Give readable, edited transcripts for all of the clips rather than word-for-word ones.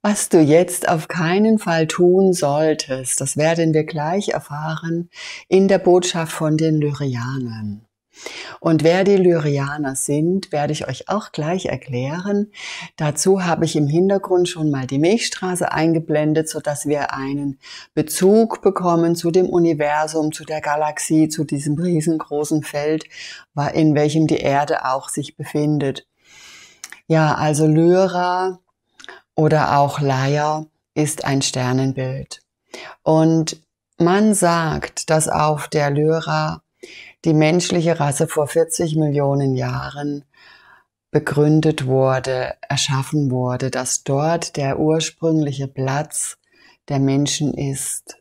Was du jetzt auf keinen Fall tun solltest, das werden wir gleich erfahren in der Botschaft von den Lyrianern. Und wer die Lyrianer sind, werde ich euch auch gleich erklären. Dazu habe ich im Hintergrund schon mal die Milchstraße eingeblendet, sodass wir einen Bezug bekommen zu dem Universum, zu der Galaxie, zu diesem riesengroßen Feld, in welchem die Erde auch sich befindet. Ja, also Lyra oder auch Leia ist ein Sternenbild. Und man sagt, dass auf der Lyra die menschliche Rasse vor 40 Millionen Jahren begründet wurde, erschaffen wurde, dass dort der ursprüngliche Platz der Menschen ist.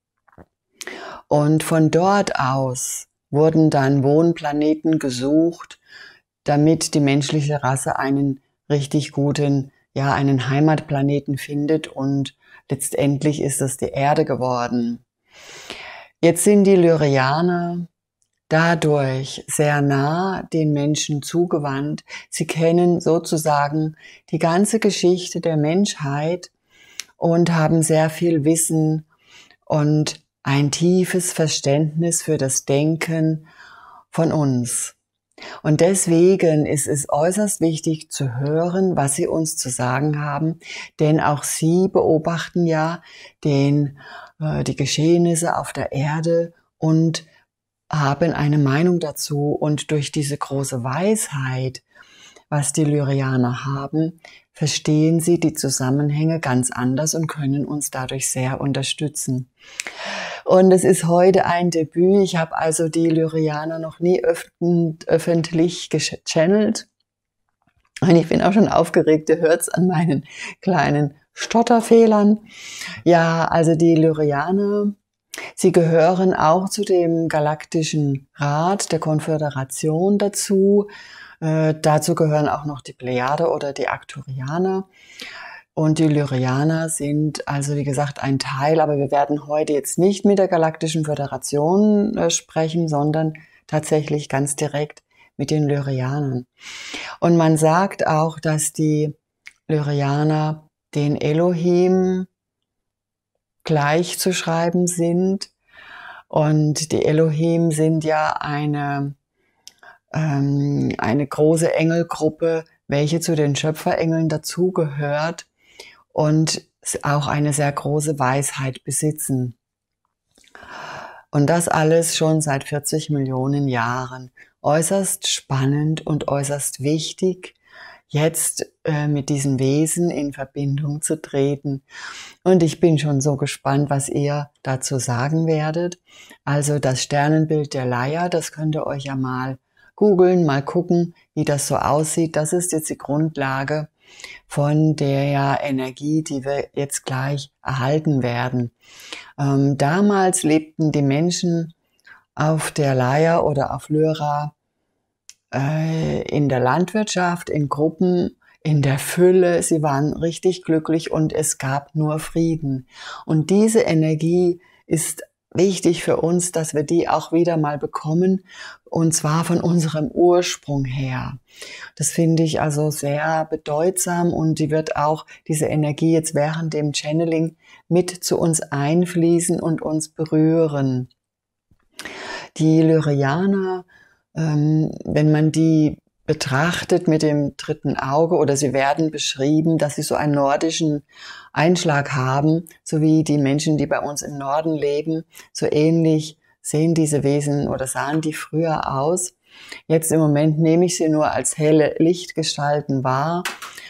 Und von dort aus wurden dann Wohnplaneten gesucht, damit die menschliche Rasse einen richtig guten, einen Heimatplaneten findet, und letztendlich ist es die Erde geworden. Jetzt sind die Lyrianer dadurch sehr nah den Menschen zugewandt. Sie kennen sozusagen die ganze Geschichte der Menschheit und haben sehr viel Wissen und ein tiefes Verständnis für das Denken von uns. Und deswegen ist es äußerst wichtig zu hören, was sie uns zu sagen haben, denn auch sie beobachten ja die Geschehnisse auf der Erde und haben eine Meinung dazu. Und durch diese große Weisheit, was die Lyrianer haben, verstehen sie die Zusammenhänge ganz anders und können uns dadurch sehr unterstützen. Und es ist heute ein Debüt. Ich habe also die Lyrianer noch nie öffentlich gechannelt. Und ich bin auch schon aufgeregt, ihr hört es an meinen kleinen Stotterfehlern. Ja, also die Lyrianer, sie gehören auch zu dem Galaktischen Rat der Konföderation dazu. Dazu gehören auch noch die Plejade oder die Arcturianer. Und die Lyrianer sind also, wie gesagt, ein Teil, aber wir werden heute jetzt nicht mit der Galaktischen Föderation sprechen, sondern tatsächlich ganz direkt mit den Lyrianern. Und man sagt auch, dass die Lyrianer den Elohim gleichzuschreiben sind. Und die Elohim sind ja eine große Engelgruppe, welche zu den Schöpferengeln dazugehört und auch eine sehr große Weisheit besitzen. Und das alles schon seit 40 Millionen Jahren. Äußerst spannend und äußerst wichtig, jetzt mit diesen Wesen in Verbindung zu treten. Und ich bin schon so gespannt, was ihr dazu sagen werdet. Also das Sternenbild der Leia, das könnt ihr euch ja mal googeln, mal gucken, wie das so aussieht. Das ist jetzt die Grundlage von der Energie, die wir jetzt gleich erhalten werden. Damals lebten die Menschen auf der Leia oder auf Lyra in der Landwirtschaft, in Gruppen, in der Fülle. Sie waren richtig glücklich und es gab nur Frieden. Und diese Energie ist wichtig für uns, dass wir die auch wieder mal bekommen, und zwar von unserem Ursprung her. Das finde ich also sehr bedeutsam, und die wird auch, diese Energie jetzt während dem Channeling mit zu uns einfließen und uns berühren. Die Lyrianer, wenn man die betrachtet mit dem dritten Auge, oder sie werden beschrieben, dass sie so einen nordischen Einschlag haben, so wie die Menschen, die bei uns im Norden leben. So ähnlich sehen diese Wesen oder sahen die früher aus. Jetzt im Moment nehme ich sie nur als helle Lichtgestalten wahr,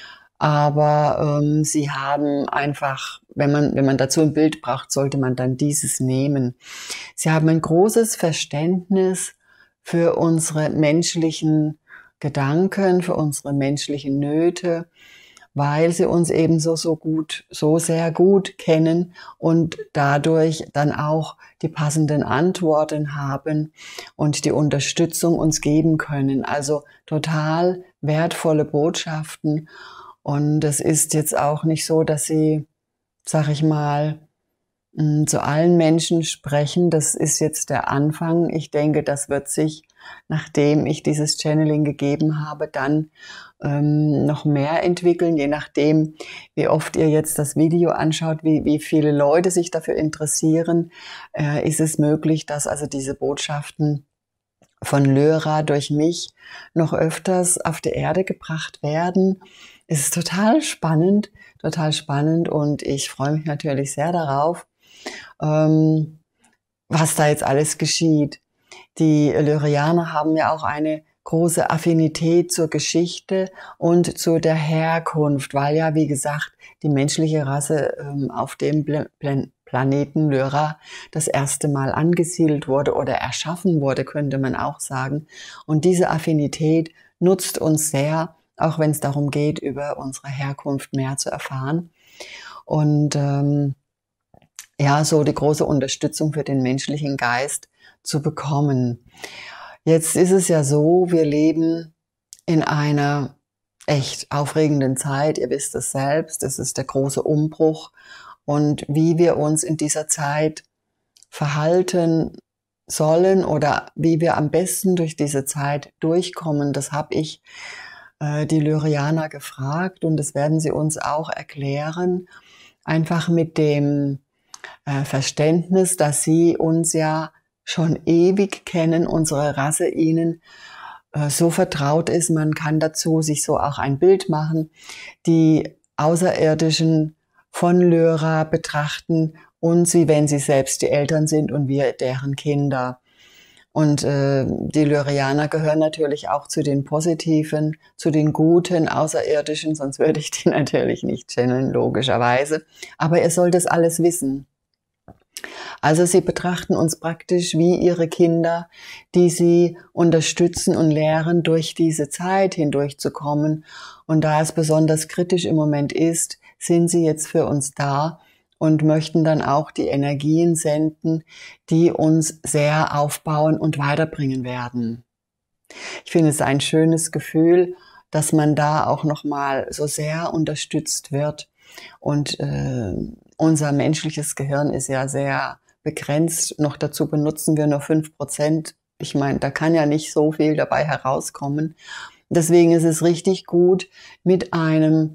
aber sie haben einfach, wenn man dazu ein Bild braucht, sollte man dann dieses nehmen. Sie haben ein großes Verständnis für unsere menschlichen Gedanken, für unsere menschlichen Nöte, weil sie uns eben so sehr gut kennen und dadurch dann auch die passenden Antworten haben und die Unterstützung uns geben können. Also total wertvolle Botschaften. Und es ist jetzt auch nicht so, dass sie, sag ich mal, zu allen Menschen sprechen. Das ist jetzt der Anfang. Ich denke, das wird sich nachdem ich dieses Channeling gegeben habe, dann noch mehr entwickeln, je nachdem, wie oft ihr jetzt das Video anschaut, wie viele Leute sich dafür interessieren, ist es möglich, dass also diese Botschaften von Lyra durch mich noch öfters auf die Erde gebracht werden. Es ist total spannend und ich freue mich natürlich sehr darauf, was da jetzt alles geschieht. Die Lyrianer haben ja auch eine große Affinität zur Geschichte und zu der Herkunft, weil ja, wie gesagt, die menschliche Rasse auf dem Planeten Lyra das erste Mal angesiedelt wurde oder erschaffen wurde, könnte man auch sagen. Und diese Affinität nutzt uns sehr, auch wenn es darum geht, über unsere Herkunft mehr zu erfahren. Und ja, so die große Unterstützung für den menschlichen Geist zu bekommen. Jetzt ist es ja so, wir leben in einer echt aufregenden Zeit. Ihr wisst es selbst, es ist der große Umbruch. Und wie wir uns in dieser Zeit verhalten sollen oder wie wir am besten durch diese Zeit durchkommen, das habe ich die Lyrianer gefragt und das werden sie uns auch erklären. Einfach mit dem Verständnis, dass sie uns ja schon ewig kennen, unsere Rasse ihnen so vertraut ist, man kann dazu sich so auch ein Bild machen, die Außerirdischen von Lyra betrachten uns, wie wenn sie selbst die Eltern sind und wir deren Kinder. Und die Lyrianer gehören natürlich auch zu den positiven, zu den guten Außerirdischen, sonst würde ich die natürlich nicht channeln, logischerweise. Aber ihr sollt das alles wissen. Also sie betrachten uns praktisch wie ihre Kinder, die sie unterstützen und lehren, durch diese Zeit hindurchzukommen. Und da es besonders kritisch im Moment ist, sind sie jetzt für uns da und möchten dann auch die Energien senden, die uns sehr aufbauen und weiterbringen werden. Ich finde es ein schönes Gefühl, dass man da auch nochmal so sehr unterstützt wird. Und unser menschliches Gehirn ist ja sehr begrenzt. Noch dazu benutzen wir nur 5%. Ich meine, da kann ja nicht so viel dabei herauskommen. Deswegen ist es richtig gut, mit einem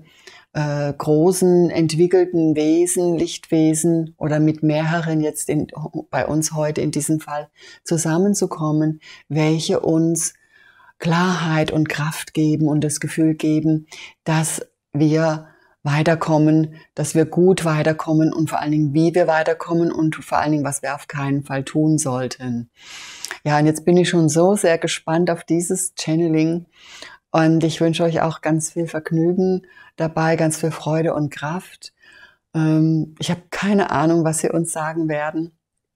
großen, entwickelten Wesen, Lichtwesen oder mit mehreren jetzt bei uns heute in diesem Fall zusammenzukommen, welche uns Klarheit und Kraft geben und das Gefühl geben, dass wir weiterkommen, dass wir gut weiterkommen und vor allen Dingen, wie wir weiterkommen und vor allen Dingen, was wir auf keinen Fall tun sollten. Ja, und jetzt bin ich schon so sehr gespannt auf dieses Channeling und ich wünsche euch auch ganz viel Vergnügen dabei, ganz viel Freude und Kraft. Ich habe keine Ahnung, was sie uns sagen werden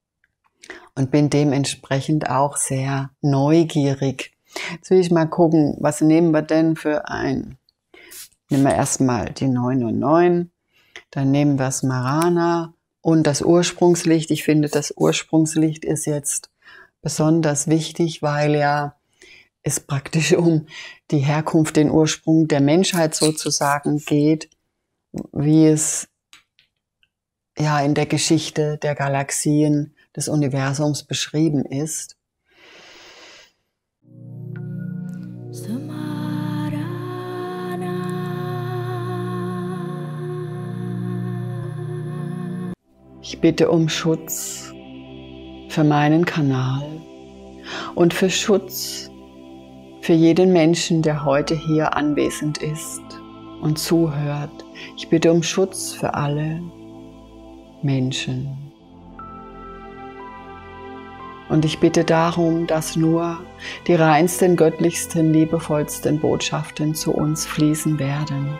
und bin dementsprechend auch sehr neugierig. Jetzt will ich mal gucken, was nehmen wir denn für ein... Nehmen wir erstmal die 909, dann nehmen wir Smarana und das Ursprungslicht. Ich finde, das Ursprungslicht ist jetzt besonders wichtig, weil ja es praktisch um die Herkunft, den Ursprung der Menschheit sozusagen geht, wie es ja in der Geschichte der Galaxien des Universums beschrieben ist. Ich bitte um Schutz für meinen Kanal und für Schutz für jeden Menschen, der heute hier anwesend ist und zuhört. Ich bitte um Schutz für alle Menschen. Und ich bitte darum, dass nur die reinsten, göttlichsten, liebevollsten Botschaften zu uns fließen werden.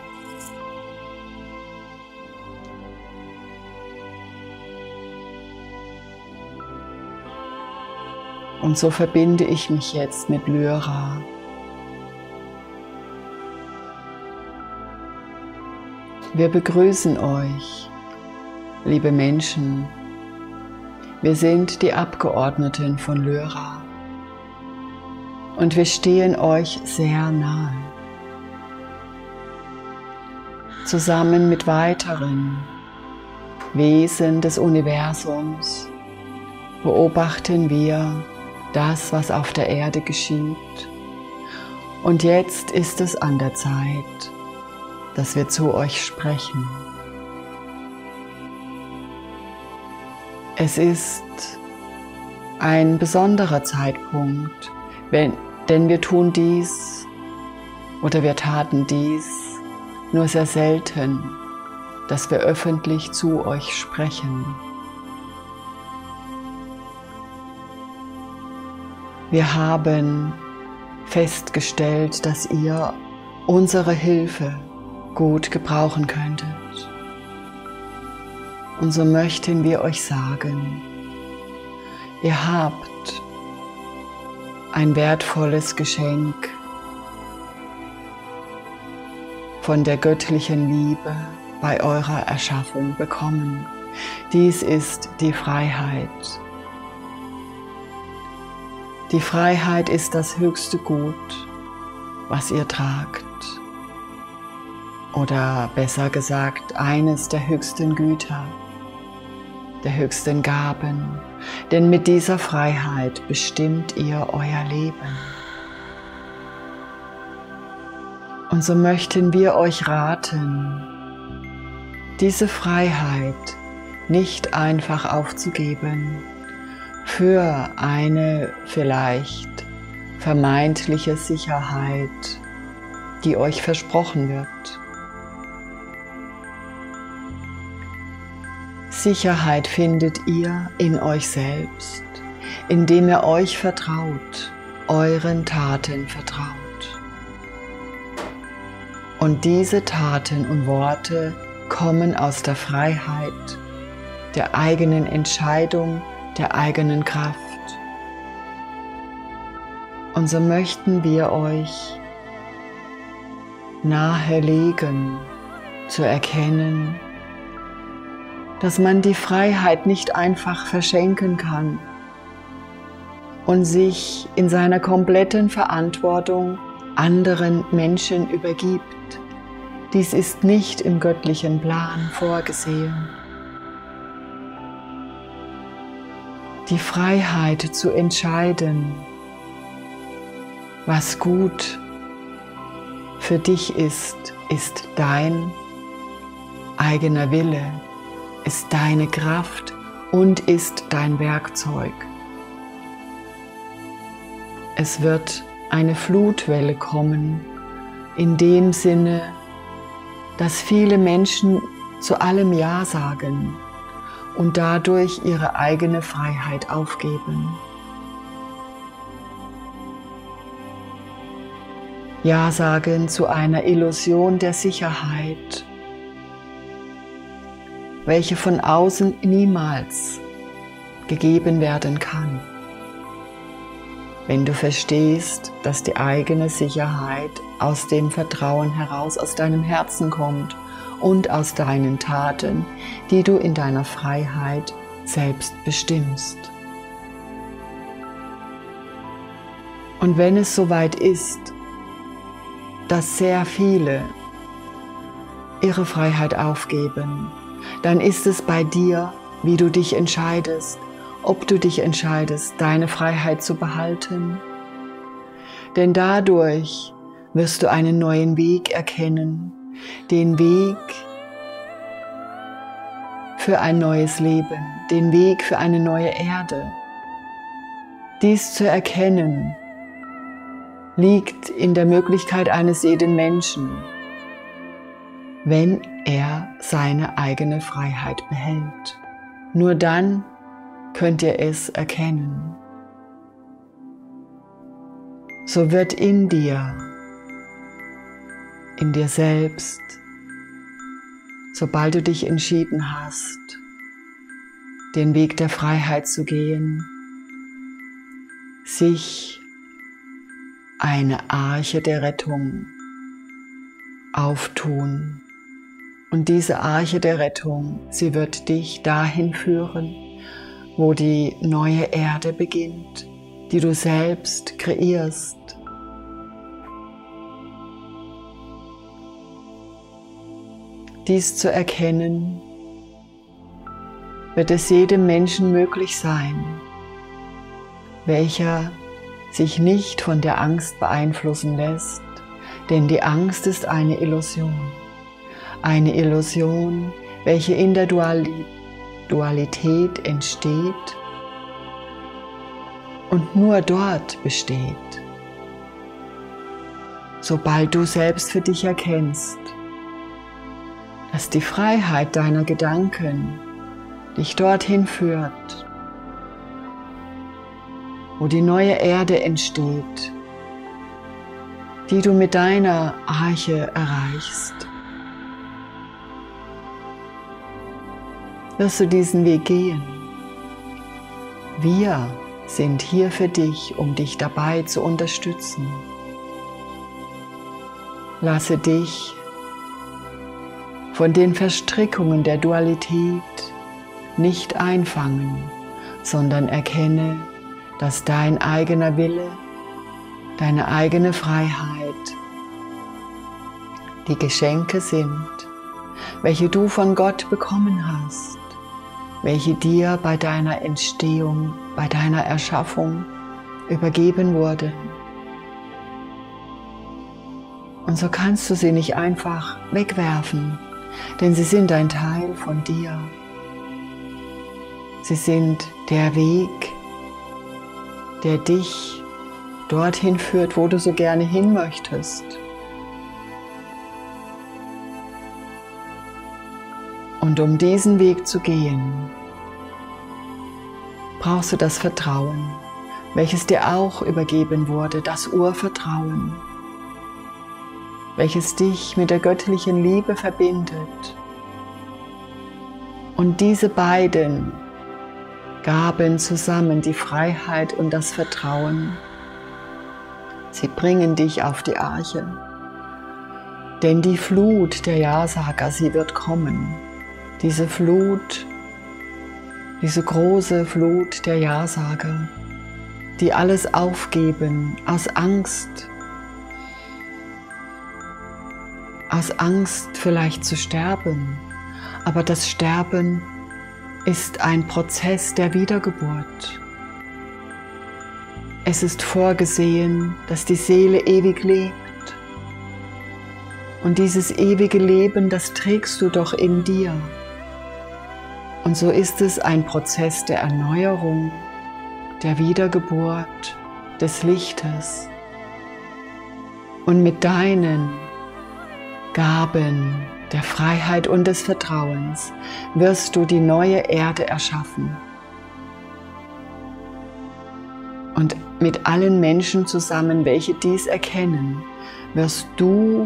Und so verbinde ich mich jetzt mit Lyra. Wir begrüßen euch, liebe Menschen. Wir sind die Abgeordneten von Lyra. Und wir stehen euch sehr nahe. Zusammen mit weiteren Wesen des Universums beobachten wir das, was auf der Erde geschieht. Und jetzt ist es an der Zeit, dass wir zu euch sprechen. Es ist ein besonderer Zeitpunkt, denn wir tun dies oder wir taten dies nur sehr selten, dass wir öffentlich zu euch sprechen. Wir haben festgestellt, dass ihr unsere Hilfe gut gebrauchen könntet. Und so möchten wir euch sagen, ihr habt ein wertvolles Geschenk von der göttlichen Liebe bei eurer Erschaffung bekommen. Dies ist die Freiheit. Die Freiheit ist das höchste Gut, was ihr tragt. Oder besser gesagt, eines der höchsten Güter, der höchsten Gaben. Denn mit dieser Freiheit bestimmt ihr euer Leben. Und so möchten wir euch raten, diese Freiheit nicht einfach aufzugeben für eine vielleicht vermeintliche Sicherheit, die euch versprochen wird. Sicherheit findet ihr in euch selbst, indem ihr euch vertraut, euren Taten vertraut. Und diese Taten und Worte kommen aus der Freiheit, der eigenen Entscheidung, der eigenen Kraft. Und so möchten wir euch nahelegen, zu erkennen, dass man die Freiheit nicht einfach verschenken kann und sich in seiner kompletten Verantwortung anderen Menschen übergibt. Dies ist nicht im göttlichen Plan vorgesehen. Die Freiheit zu entscheiden, was gut für dich ist dein eigener Wille, ist deine Kraft und ist dein Werkzeug. Es wird eine Flutwelle kommen, in dem Sinne, dass viele Menschen zu allem Ja sagen und dadurch ihre eigene Freiheit aufgeben. Ja sagen zu einer Illusion der Sicherheit, welche von außen niemals gegeben werden kann. Wenn du verstehst, dass die eigene Sicherheit aus dem Vertrauen heraus aus deinem Herzen kommt und aus deinen Taten, die du in deiner Freiheit selbst bestimmst. Und wenn es soweit ist, dass sehr viele ihre Freiheit aufgeben, dann ist es bei dir, wie du dich entscheidest, ob du dich entscheidest, deine Freiheit zu behalten. Denn dadurch wirst du einen neuen Weg erkennen, den Weg für ein neues Leben, den Weg für eine neue Erde. Dies zu erkennen, liegt in der Möglichkeit eines jeden Menschen, wenn er seine eigene Freiheit behält. Nur dann könnt ihr es erkennen. So wird in dir selbst, sobald du dich entschieden hast, den Weg der Freiheit zu gehen, sich eine Arche der Rettung auftun. Und diese Arche der Rettung, sie wird dich dahin führen, wo die neue Erde beginnt, die du selbst kreierst. Dies zu erkennen, wird es jedem Menschen möglich sein, welcher sich nicht von der Angst beeinflussen lässt, denn die Angst ist eine Illusion, welche in der Dualität entsteht und nur dort besteht. Sobald du selbst für dich erkennst, dass die Freiheit deiner Gedanken dich dorthin führt, wo die neue Erde entsteht, die du mit deiner Arche erreichst, wirst du diesen Weg gehen. Wir sind hier für dich, um dich dabei zu unterstützen. Lasse dich von den Verstrickungen der Dualität nicht einfangen, sondern erkenne, dass dein eigener Wille, deine eigene Freiheit die Geschenke sind, welche du von Gott bekommen hast, welche dir bei deiner Entstehung, bei deiner Erschaffung übergeben wurden. Und so kannst du sie nicht einfach wegwerfen, denn sie sind ein Teil von dir. Sie sind der Weg, der dich dorthin führt, wo du so gerne hin möchtest. Und um diesen Weg zu gehen, brauchst du das Vertrauen, welches dir auch übergeben wurde, das Urvertrauen, welches dich mit der göttlichen Liebe verbindet. Und diese beiden Gaben zusammen, die Freiheit und das Vertrauen, sie bringen dich auf die Arche. Denn die Flut der Ja-Sager, sie wird kommen. Diese Flut, diese große Flut der Ja-Sager, die alles aufgeben aus Angst vielleicht zu sterben. Aber das Sterben ist ein Prozess der Wiedergeburt. Es ist vorgesehen, dass die Seele ewig lebt. Und dieses ewige Leben, das trägst du doch in dir. Und so ist es ein Prozess der Erneuerung, der Wiedergeburt, des Lichtes. Und mit deinen Gaben der Freiheit und des Vertrauens wirst du die neue Erde erschaffen. Und mit allen Menschen zusammen, welche dies erkennen, wirst du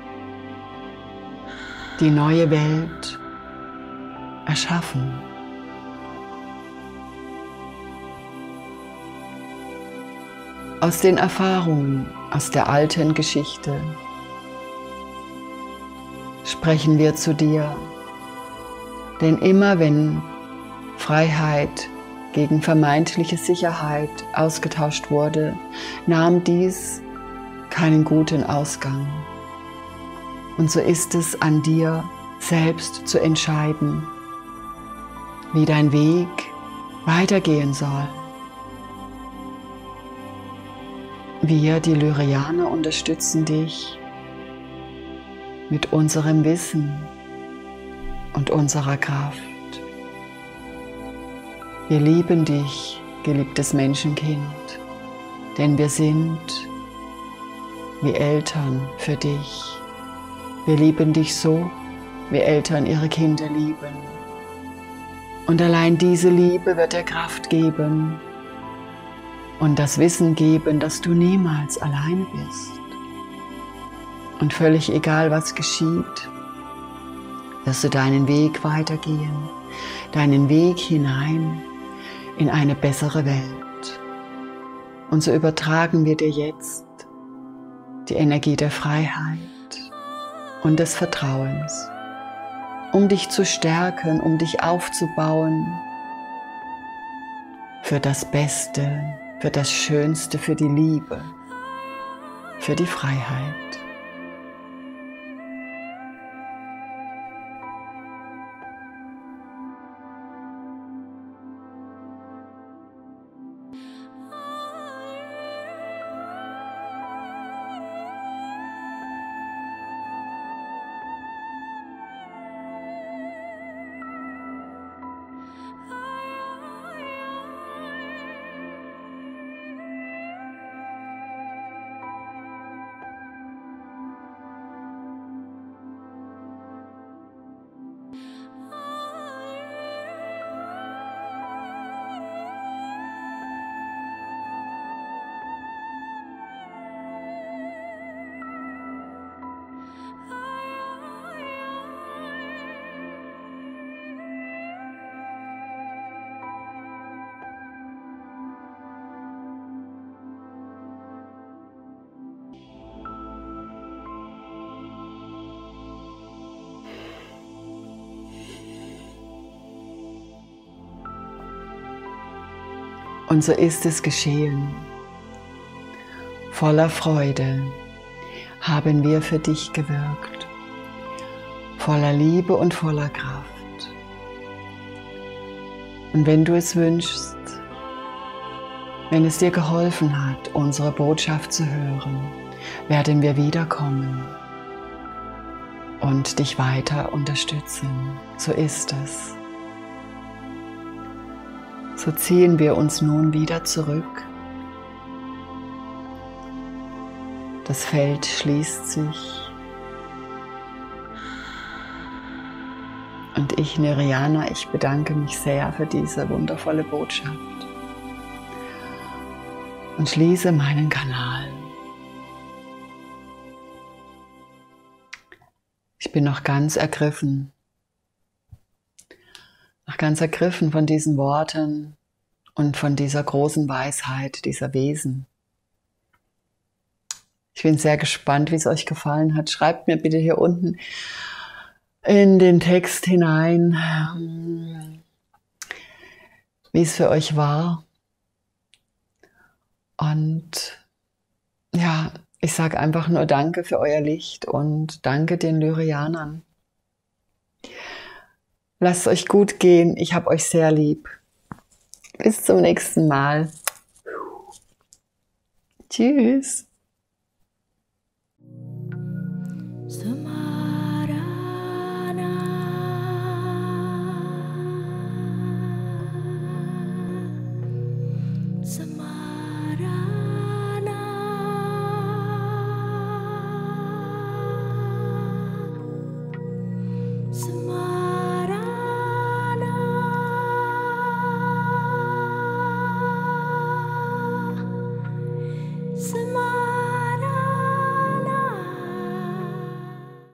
die neue Welt erschaffen. Aus den Erfahrungen aus der alten Geschichte sprechen wir zu dir, denn immer wenn Freiheit gegen vermeintliche Sicherheit ausgetauscht wurde, nahm dies keinen guten Ausgang. Und so ist es an dir selbst zu entscheiden, wie dein Weg weitergehen soll. Wir, die Lyrianer, unterstützen dich mit unserem Wissen und unserer Kraft. Wir lieben dich, geliebtes Menschenkind, denn wir sind wie Eltern für dich. Wir lieben dich so, wie Eltern ihre Kinder lieben. Und allein diese Liebe wird dir Kraft geben und das Wissen geben, dass du niemals alleine bist. Und völlig egal, was geschieht, wirst du deinen Weg weitergehen, deinen Weg hinein in eine bessere Welt. Und so übertragen wir dir jetzt die Energie der Freiheit und des Vertrauens, um dich zu stärken, um dich aufzubauen für das Beste, für das Schönste, für die Liebe, für die Freiheit. Und so ist es geschehen. Voller Freude haben wir für dich gewirkt, voller Liebe und voller Kraft. Und wenn du es wünschst, wenn es dir geholfen hat, unsere Botschaft zu hören, werden wir wiederkommen und dich weiter unterstützen. So ist es. So ziehen wir uns nun wieder zurück. Das Feld schließt sich. Und ich, Neriana, ich bedanke mich sehr für diese wundervolle Botschaft und schließe meinen Kanal. Ich bin noch ganz ergriffen von diesen Worten und von dieser großen Weisheit dieser Wesen. Ich bin sehr gespannt, wie es euch gefallen hat. Schreibt mir bitte hier unten in den Text hinein, wie es für euch war. Und ja, ich sage einfach nur Danke für euer Licht und danke den Lyrianern. Lasst es euch gut gehen. Ich habe euch sehr lieb. Bis zum nächsten Mal. Tschüss.